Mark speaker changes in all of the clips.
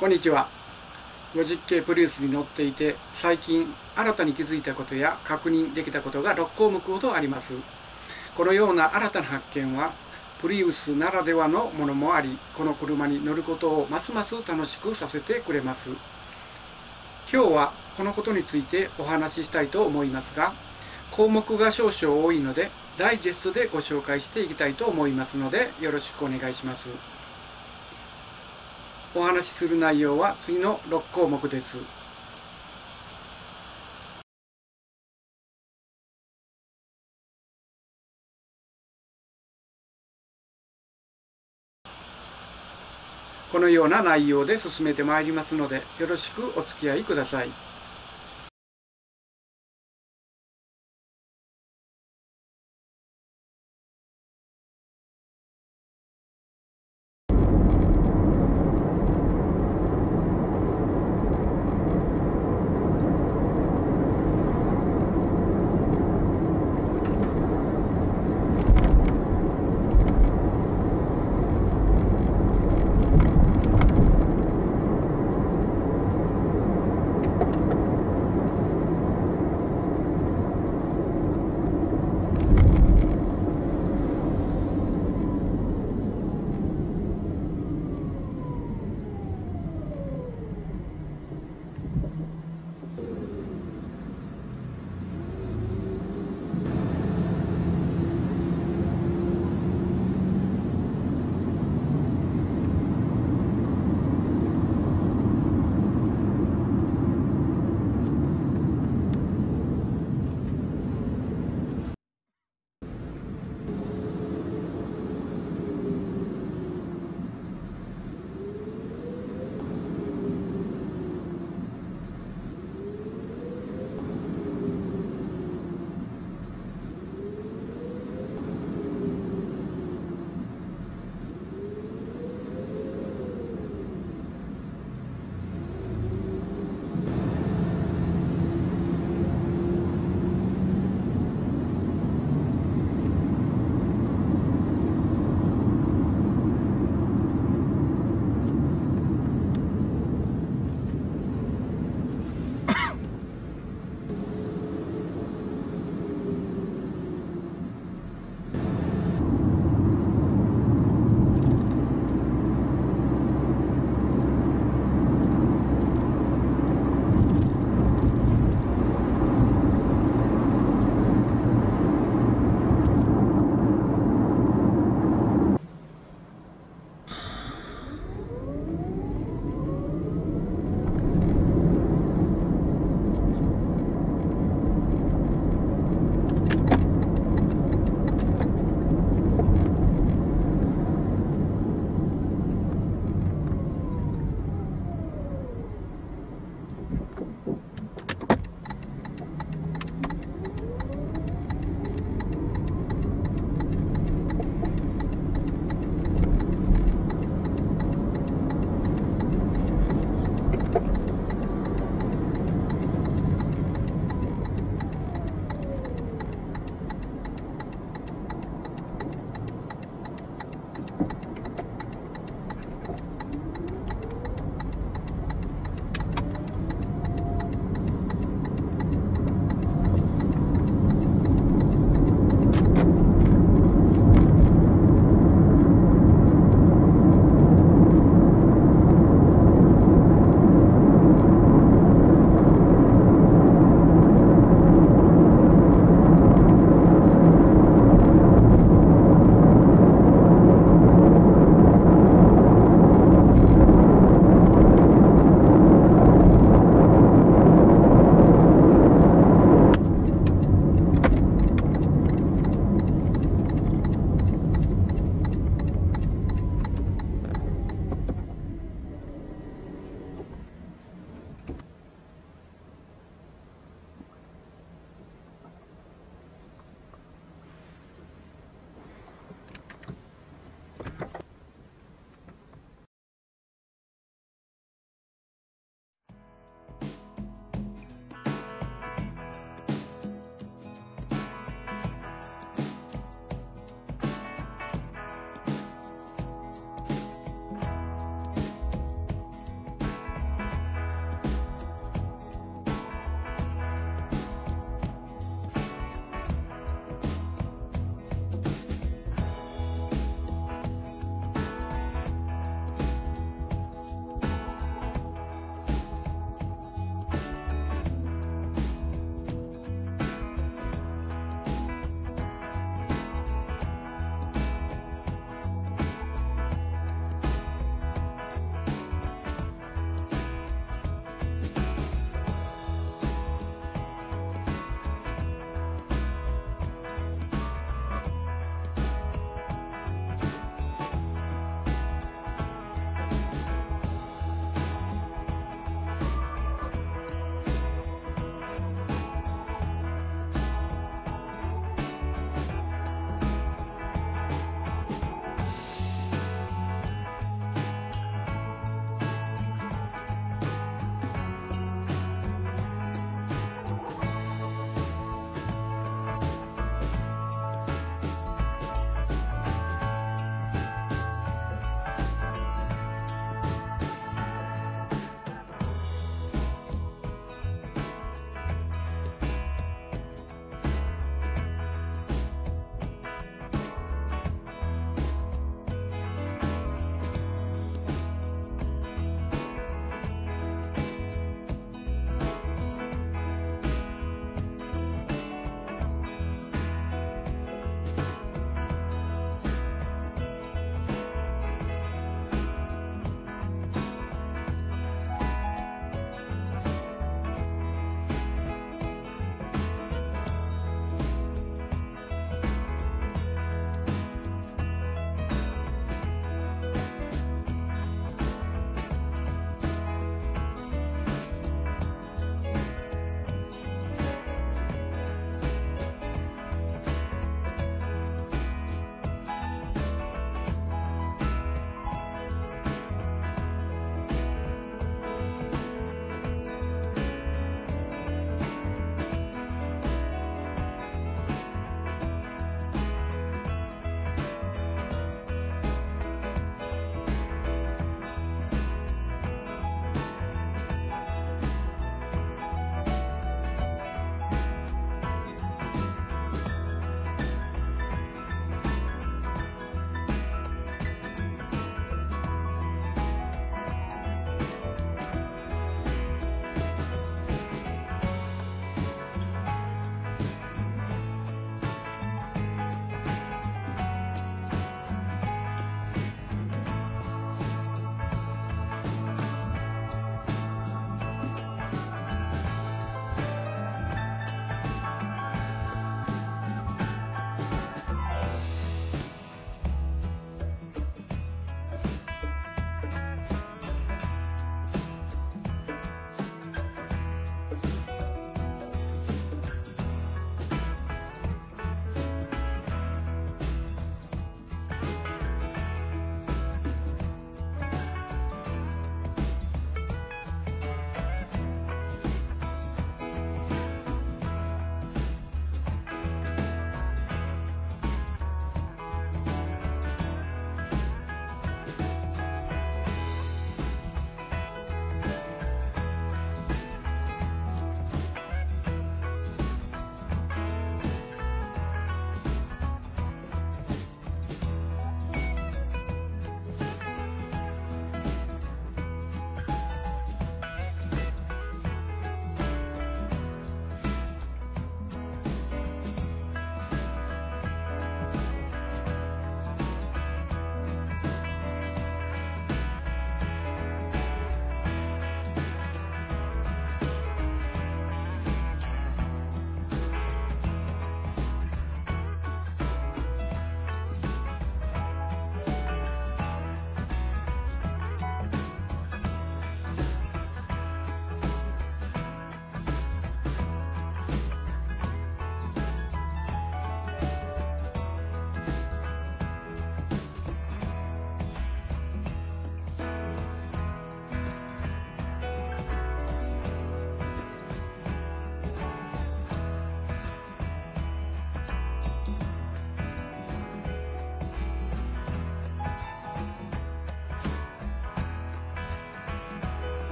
Speaker 1: こんにちは。50系プリウスに乗っていて、最近新たに気づいたことや確認できたことが6項目ほどあります。このような新たな発見はプリウスならではのものもあり、この車に乗ることをますます楽しくさせてくれます。今日はこのことについてお話ししたいと思いますが、項目が少々多いのでダイジェストでご紹介していきたいと思いますので、よろしくお願いします。お話しする内容は次の6項目です。このような内容で進めてまいりますので、よろしくお付き合いください。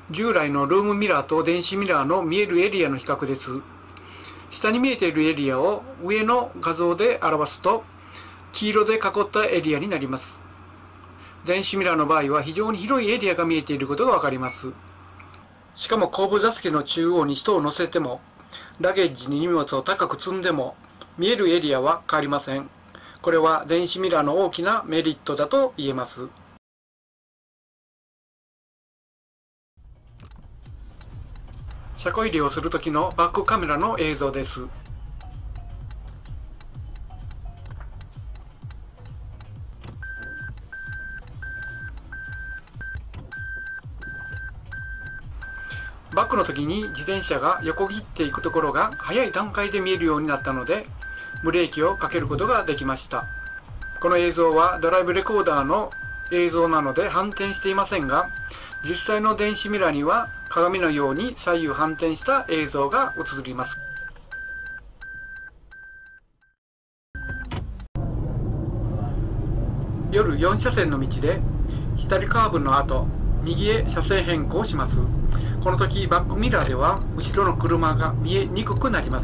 Speaker 1: 従来のルームミラーと電子ミラーの見えるエリアの比較です。下に見えているエリアを上の画像で表すと、黄色で囲ったエリアになります。電子ミラーの場合は非常に広いエリアが見えていることがわかります。しかも後部座席の中央に人を乗せても、ラゲッジに荷物を高く積んでも、見えるエリアは変わりません。これは電子ミラーの大きなメリットだと言えます。車庫入れをするときのバックカメラの映像です。バックの時に自転車が横切っていくところが早い段階で見えるようになったので、ブレーキをかけることができました。この映像はドライブレコーダーの映像なので反転していませんが、実際の電子ミラーには鏡のように左右反転した映像が映ります。夜4車線の道で左カーブの後、右へ車線変更します。この時バックミラーでは後ろの車が見えにくくなります。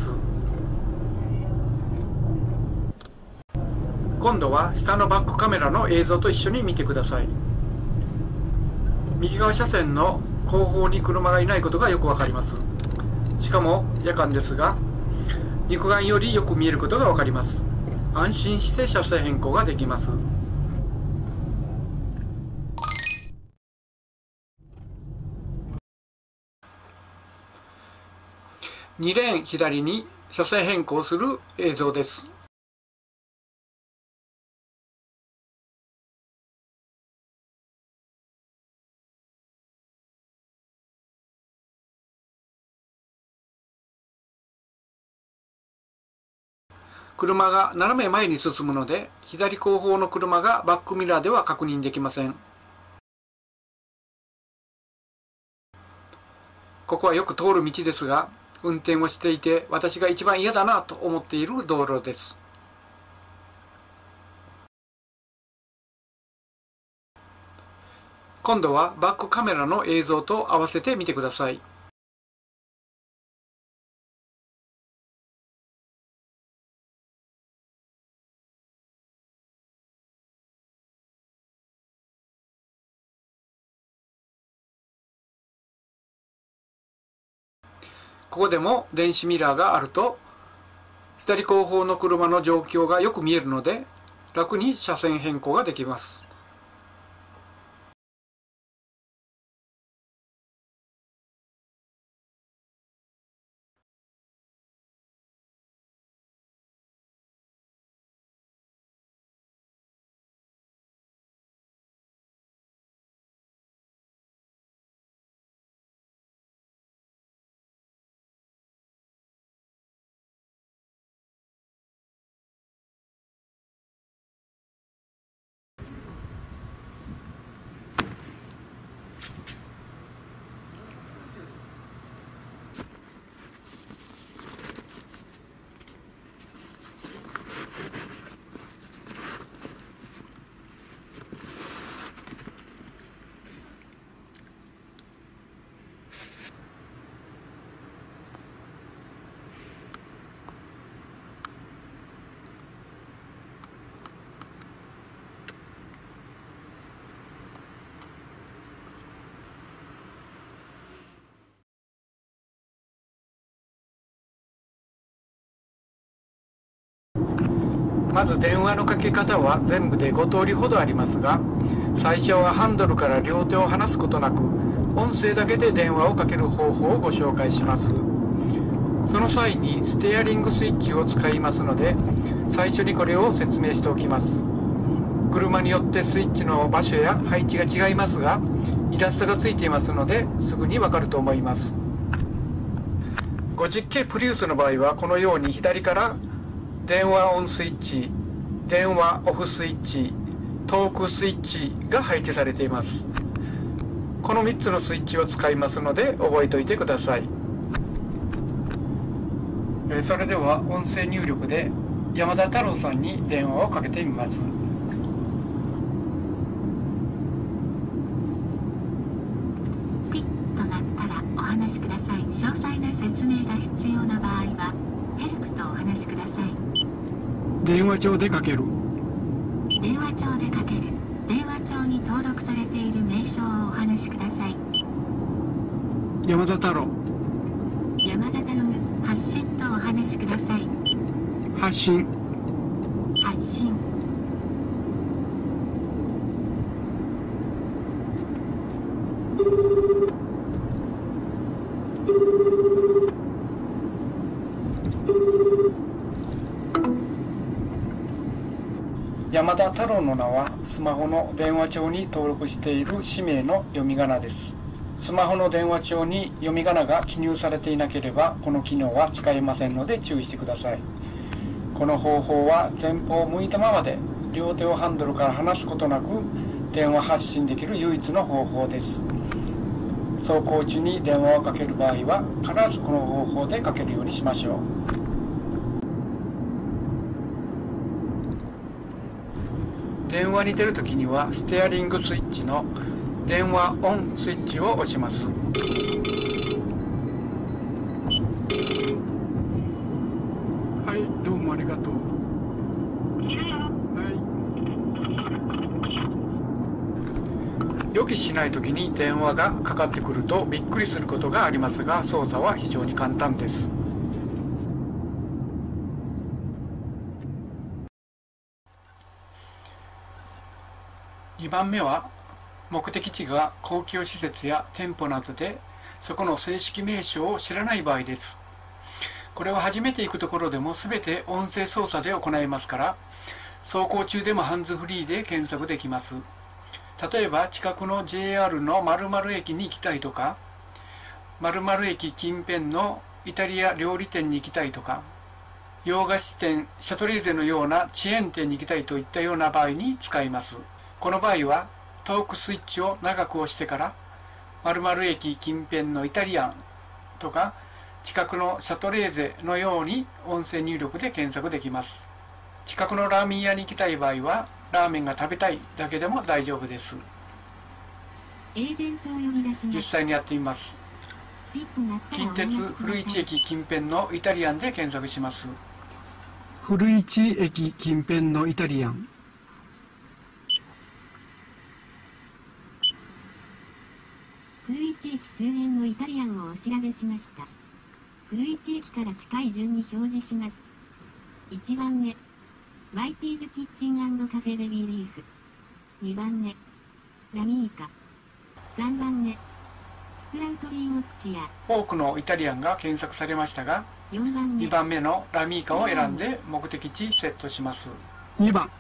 Speaker 1: 今度は下のバックカメラの映像と一緒に見てください。右側車線の後方に車がいないことがよくわかります。しかも夜間ですが、肉眼よりよく見えることがわかります。安心して車線変更ができます。2レーン左に車線変更する映像です。車が斜め前に進むので、左後方の車がバックミラーでは確認できません。ここはよく通る道ですが、運転をしていて私が一番嫌だなと思っている道路です。今度はバックカメラの映像と合わせてみてください。ここでも電子ミラーがあると左後方の車の状況がよく見えるので楽に車線変更ができます。まず電話のかけ方は全部で5通りほどありますが、最初はハンドルから両手を離すことなく音声だけで電話をかける方法をご紹介します。その際にステアリングスイッチを使いますので、最初にこれを説明しておきます。車によってスイッチの場所や配置が違いますが、イラストがついていますのですぐにわかると思います。50系プリウスの場合はこのように左から電話オンスイッチ、電話オフスイッチ、トークスイッチが配置されています。この3つのスイッチを使いますので覚えておいてください。それでは音声入力で山田太郎さんに電話をかけてみます。
Speaker 2: ピッと鳴話しください。詳細な説明が必要な場合はヘルプとお話しください。
Speaker 1: 電話帳でかける。
Speaker 2: 電話帳でかける。電話帳に登録されている名称をお話しください。
Speaker 1: 山田太郎。
Speaker 2: 山田太郎。発信とお話しください。
Speaker 1: 発信。
Speaker 2: 発信。
Speaker 1: 山田太郎の名はスマホの電話帳に登録している氏名の読み仮名です。スマホの電話帳に読み仮名が記入されていなければこの機能は使えませんので注意してください。この方法は前方を向いたままで両手をハンドルから離すことなく電話発信できる唯一の方法です。走行中に電話をかける場合は必ずこの方法でかけるようにしましょう。電話に出るときにはステアリングスイッチの電話オンスイッチを押します。はい、どうもありがとう。はい。予期しないときに電話がかかってくるとびっくりすることがありますが、操作は非常に簡単です。2番目は目的地が公共施設や店舗などでそこの正式名称を知らない場合です。これは初めて行くところでも全て音声操作で行いますから走行中でもハンズフリーで検索できます。例えば近くの JR の〇〇駅に行きたいとか〇〇駅近辺のイタリア料理店に行きたいとか洋菓子店シャトレーゼのようなチェーン店に行きたいといったような場合に使います。この場合はトークスイッチを長く押してから〇〇駅近辺のイタリアンとか近くのシャトレーゼのように音声入力で検索できます。近くのラーメン屋に行きたい場合はラーメンが食べたいだけでも大丈夫です。
Speaker 2: エージェントを呼び出します。
Speaker 1: 実際にやってみます。近鉄古市駅近辺のイタリアンで検索します。古市駅近辺のイタリアン。
Speaker 2: 古市駅周辺のイタリアンをお調べしました。古市駅から近い順に表示します。1番目、マイティーズキッチン&カフェベビーリーフ。2番目、ラミーカ。3番目、スプラウトリーゴ土屋。
Speaker 1: 多くのイタリアンが検索されましたが、2番目のラミーカを選んで目的地セットします。2番。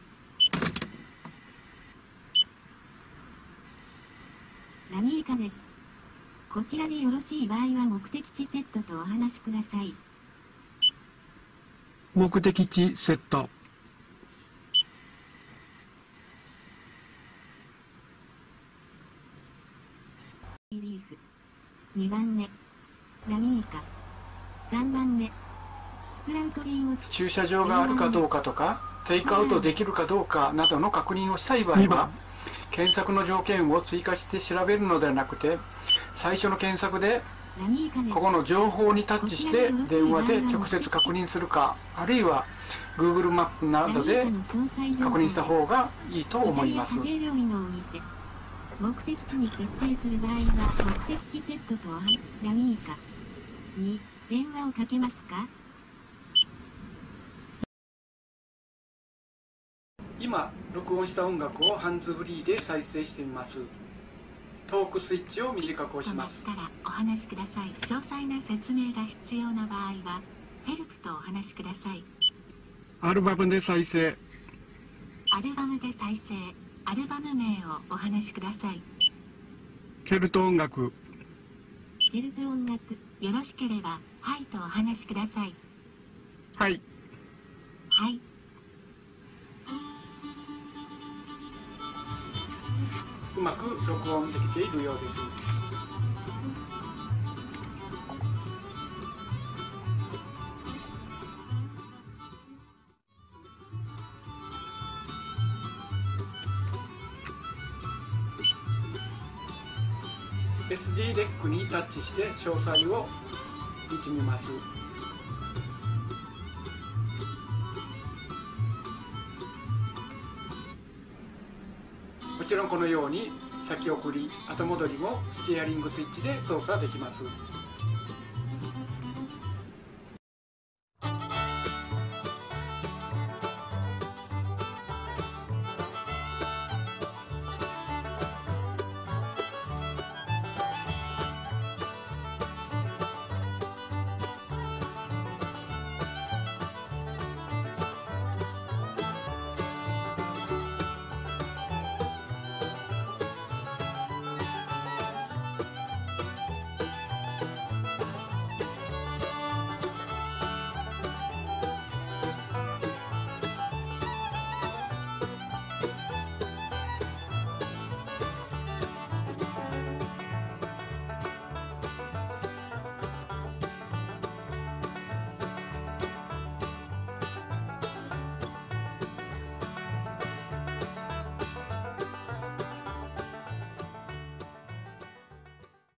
Speaker 2: ラミーカです。こちらでよろしい場合は目的地セットとお話しください。
Speaker 1: 目的地セット。
Speaker 2: リーフ。2番目、ラミーカ。3番目、スプラウトリーゴ土。
Speaker 1: 駐車場があるかどうかとか、テイクアウトできるかどうかなどの確認をしたい場合は、検索の条件を追加して調べるのではなくて、最初の検索でここの情報にタッチして電話で直接確認するか、あるいは Google マップなどで確認した方がいいと思います。
Speaker 2: 目的地に設定する場合は目的地セットとラミーカに電話をかけますか？
Speaker 1: 今録音した音楽をハンズフリーで再生してみます。トークスイッチを短く押します。
Speaker 2: お話しください。詳細な説明が必要な場合はヘルプとお話しください。
Speaker 1: アルバムで再生。
Speaker 2: アルバムで再生。アルバム名をお話しください。
Speaker 1: ケルト音楽。
Speaker 2: ケルト音楽。よろしければはいとお話しください。
Speaker 1: はい。
Speaker 2: はい。
Speaker 1: うまく録音できているようです。 SD デックにタッチして詳細を見てみます。もちろんこのように先送り後戻りもステアリングスイッチで操作できます。